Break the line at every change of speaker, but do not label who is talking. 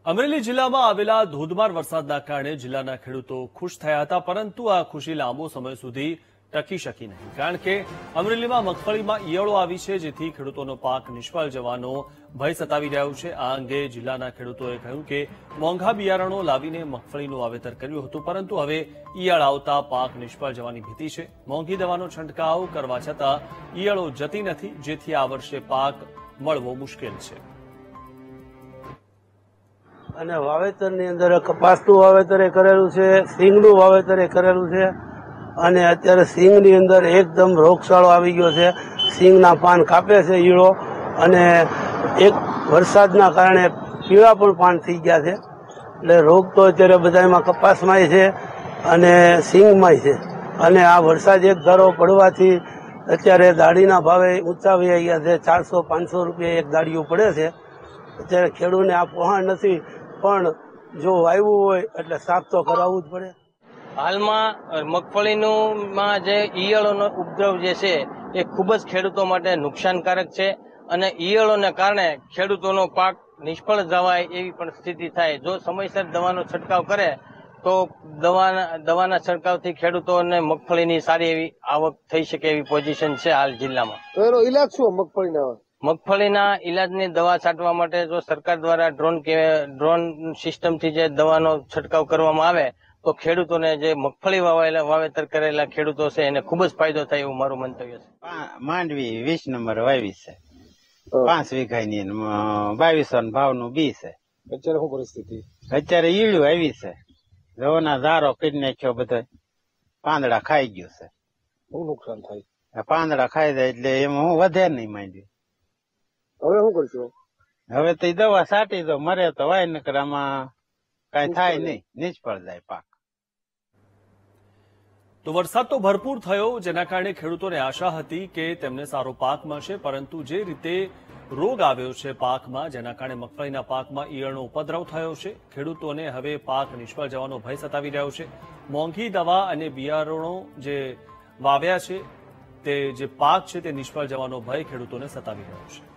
અમરેલી જિલ્લામાં આવેલા ધોધમાર વરસાદના કારણે જિલ્લાના ખેડૂતો ખુશ થયા હતા, પરંતુ આ ખુશી લાંબો સમય સુધી ટકી શકી નહીં, કારણ કે અમરેલીમાં મગફળીમાં ઈયળો આવી છે, જેથી ખેડૂતોનો પાક નિષ્ફળ જવાનો ભય સતાવી રહ્યો છે। આ અંગે જિલ્લાના ખેડૂતોએ કહ્યું કે મોંઘા બિયારણો લાવીને મગફળીનું વાવેતર કર્યું હતું, પરંતુ હવે ઈયળ આવતા પાક નિષ્ફળ જવાની ભીતિ છે। મોંઘી દવાનો છંટકાવ કરવા છતાં ઈયળો જતી નથી, જેથી આ વર્ષે પાક મળવો મુશ્કેલ છે।
અને વાવેતરની અંદર કપાસનું વાવેતર કરેલું છે, સિંગનું વાવેતર કરેલું છે અને અત્યારે સિંગની અંદર એકદમ રોગચાળો આવી ગયો છે। સિંગના પાન કાપે છે ઈળો અને એક વરસાદના કારણે પીળા પણ પાન થઈ ગયા છે, એટલે રોગ તો અત્યારે બધામાં કપાસમાંય છે અને સિંગમાંય છે। અને આ વરસાદ એક ધારો પડવાથી અત્યારે દાડીના ભાવે ઊંચા વહી ગયા છે। 400-500 રૂપિયા એક દાડીયું પડે છે। અત્યારે ખેડૂતને આ પહોંચ નથી, પણ જો વાવ્યું હોય એટલે સાફ તો કરાવવું જ પડે।
હાલમાં મગફળીમાં જે ઈયળોનો ઉપદ્રવ જે છે એ ખૂબ જ ખેડૂતો માટે નુકસાનકારક છે અને ઈયળોને કારણે ખેડૂતોનો પાક નિષ્ફળ જવાય એવી પણ સ્થિતિ થાય। જો સમયસર દવાનો છંટકાવ કરે તો દવાના છંટકાવથી ખેડૂતોને મગફળીની સારી એવી આવક થઈ શકે એવી પોઝિશન છે હાલ જિલ્લામાં।
તો એનો ઈલાજ શું
મગફળીના ઈલાજની દવા છાંટવા માટે જો સરકાર દ્વારા ડ્રોન સિસ્ટમથી જે દવાનો છંટકાવ કરવામાં આવે તો ખેડૂતોને જે મગફળી વાવેતર કરેલા ખેડૂતો છે એને ખૂબ જ ફાયદો થાય એવું મારું મંતવ્ય છે।
માંડવી 20 નંબર વાવી છે, 5 વીઘાની 2200 ભાવનું બી છે।
અત્યારે શું પરિસ્થિતિ?
અત્યારે ઈળું આવી છે, રવના ધારો કરી નાખ્યો, બધો પાંદડા ખાઈ ગયું છે।
શું નુકસાન થાય?
પાંદડા ખાઈ જાય એટલે એમાં હું વધે નહીં માંડવી।
હવે શું કરશો?
હવે તો દવા છાંટી દો, મરે તો વાય, નકર આમાં કઈ થાય નહીં, નિષ્ફળ જાય પાક।
તો વરસાદ તો ભરપૂર થયો, જેના કારણે ખેડૂતોને આશા હતી કે તેમને સારો પાક મળશે, પરંતુ જે રીતે રોગ આવ્યો છે પાકમાં, જેના કારણે મગફળીના પાકમાં ઈયળનો ઉપદ્રવ થયો છે, ખેડૂતોને હવે પાક નિષ્ફળ જવાનો ભય સતાવી રહ્યો છે। મોંઘી દવા અને બિયારણો જે વાવ્યા છે, તે જે પાક છે તે નિષ્ફળ જવાનો ભય ખેડૂતોને સતાવી રહ્યો છે।